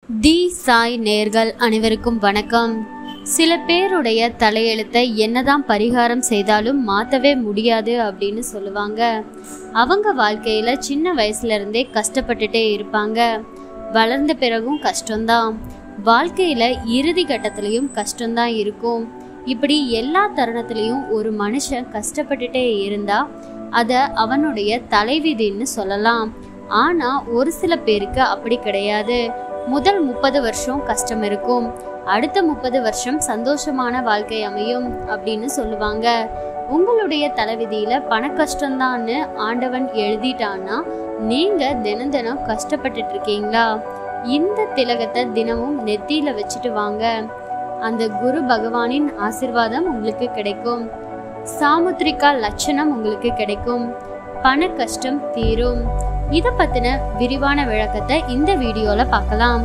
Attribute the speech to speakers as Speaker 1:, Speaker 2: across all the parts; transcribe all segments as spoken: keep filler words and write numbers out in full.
Speaker 1: தி சாய் நேர்கள் அனைவருக்கும் வணக்கம். சில பேருடைய தலையெழுத்தை என்னதான் பரிகாரம் செய்தாலும் மாற்றவே முடியாது அப்படின்னு சொல்லுவாங்க. அவங்க வாழ்க்கையில சின்ன வயசுல இருந்தே கஷ்டப்பட்டுட்டே இருப்பாங்க. வளர்ந்த பிறகும் கஷ்டம்தான். வாழ்க்கையில இறுதி கட்டத்திலையும் கஷ்டம்தான் இருக்கும். இப்படி எல்லா தருணத்திலையும் ஒரு மனுஷன் கஷ்டப்பட்டுட்டே இருந்தா அதை அவனுடைய தலைவிதின்னு சொல்லலாம். ஆனா ஒரு சில பேருக்கு அப்படி கிடையாது. முதல் முப்பது வருஷம் கஷ்டம் இருக்கும், அடுத்த முப்பது வருஷம் சந்தோஷமான வாழ்க்கை அமையும் அப்படின்னு சொல்லுவாங்க. உங்களுடைய தலைவிதியில பண கஷ்டம்தான்னு ஆண்டவன் எழுதிட்டான்னா நீங்க தினம் தினம் கஷ்டப்பட்டுட்டு இருக்கீங்களா? இந்த திலகத்தை தினமும் நெத்தியில வச்சுட்டு வாங்க. அந்த குரு பகவானின் ஆசிர்வாதம் உங்களுக்கு கிடைக்கும். சாமுத்ரிகா லட்சணம் உங்களுக்கு கிடைக்கும். பண கஷ்டம் தீரும். இதை பத்தின விரிவான விளக்கத்தை இந்த வீடியோல பார்க்கலாம்.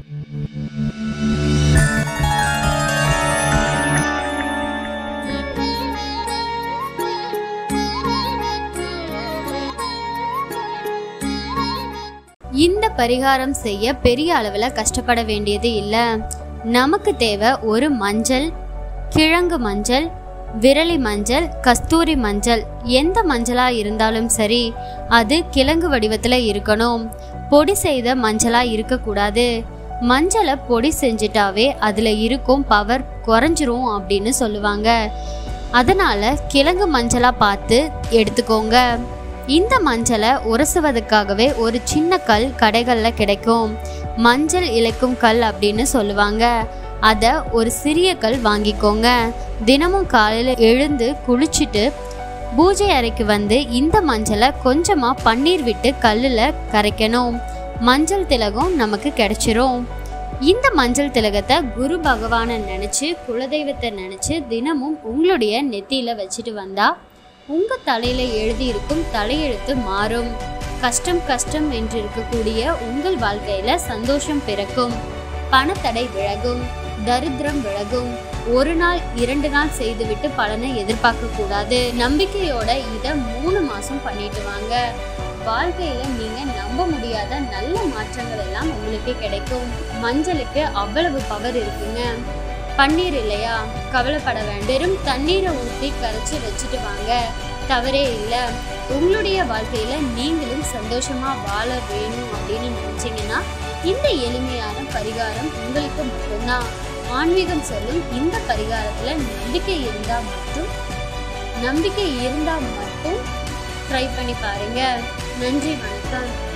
Speaker 1: இந்த பரிகாரம் செய்ய பெரிய அளவுல கஷ்டப்பட வேண்டியது இல்லை. நமக்கு தேவை ஒரு மஞ்சள், கிழங்கு மஞ்சள், விரலி மஞ்சள், கஸ்தூரி மஞ்சள், எந்த மஞ்சளா இருந்தாலும் சரி, அது கிழங்கு வடிவத்துல இருக்கணும். பொடி செய்த மஞ்சளா இருக்கக்கூடாது. மஞ்சளை பொடி செஞ்சிட்டாவே அதுல இருக்கும் பவர் குறைஞ்சிரும் அப்படின்னு சொல்லுவாங்க. அதனால கிழங்கு மஞ்சளா பார்த்து எடுத்துக்கோங்க. இந்த மஞ்சளை உரசுவதற்காகவே ஒரு சின்ன கல் கடைகள்ல கிடைக்கும். மஞ்சள் இழைக்கும் கல் அப்படின்னு சொல்லுவாங்க. அதை ஒரு சிறிய கல் வாங்கிக்கோங்க. தினமும் காலையில் எழுந்து குளிச்சுட்டு பூஜை அறைக்கு வந்து இந்த மஞ்சளை கொஞ்சமாக பன்னீர் விட்டு கல்லில் கரைக்கணும். மஞ்சள் திலகம் நமக்கு கிடைச்சிரும். இந்த மஞ்சள் திலகத்தை குரு பகவானை நினச்சி, குலதெய்வத்தை நினச்சி தினமும் உங்களுடைய நெத்தியில் வச்சுட்டு வந்தா உங்கள் தலையில் எழுதியிருக்கும் தலையெழுத்து மாறும். கஷ்டம் கஷ்டம் என்று இருக்கக்கூடிய உங்கள் வாழ்க்கையில் சந்தோஷம் பிறக்கும். பணத்தடை விலகும். தரித்திரம் விலகும். ஒரு நாள் இரண்டு நாள் செய்துவிட்டு பலனை எதிர்பார்க்க கூடாது. நம்பிக்கையோட இதை மூணு மாசம் பண்ணிட்டு வாங்க. வாழ்க்கையில நீங்க நம்ப முடியாத நல்ல மாற்றங்கள் எல்லாம் உங்களுக்கு கிடைக்கும். மஞ்சளுக்கு அவ்வளவு பவர் இருக்குங்க. பன்னீர் இல்லையா, கவலைப்பட வேண்டாம். வெறும் தண்ணீரை ஊற்றி கரைச்சி வச்சுட்டு வாங்க, தவறே இல்லை. உங்களுடைய வாழ்க்கையில நீங்களும் சந்தோஷமா வாழ வேணும் அப்படின்னு நினைச்சீங்கன்னா இந்த எளிமையான பரிகாரம் உங்களுக்கு மட்டும்தான். ஆன்மீகம் சொல்லும் இந்த பரிகாரத்துல நம்பிக்கை இருந்தா மட்டும் நம்பிக்கை இருந்தா மட்டும் ட்ரை பண்ணி பாருங்க. நன்றி, வணக்கம்.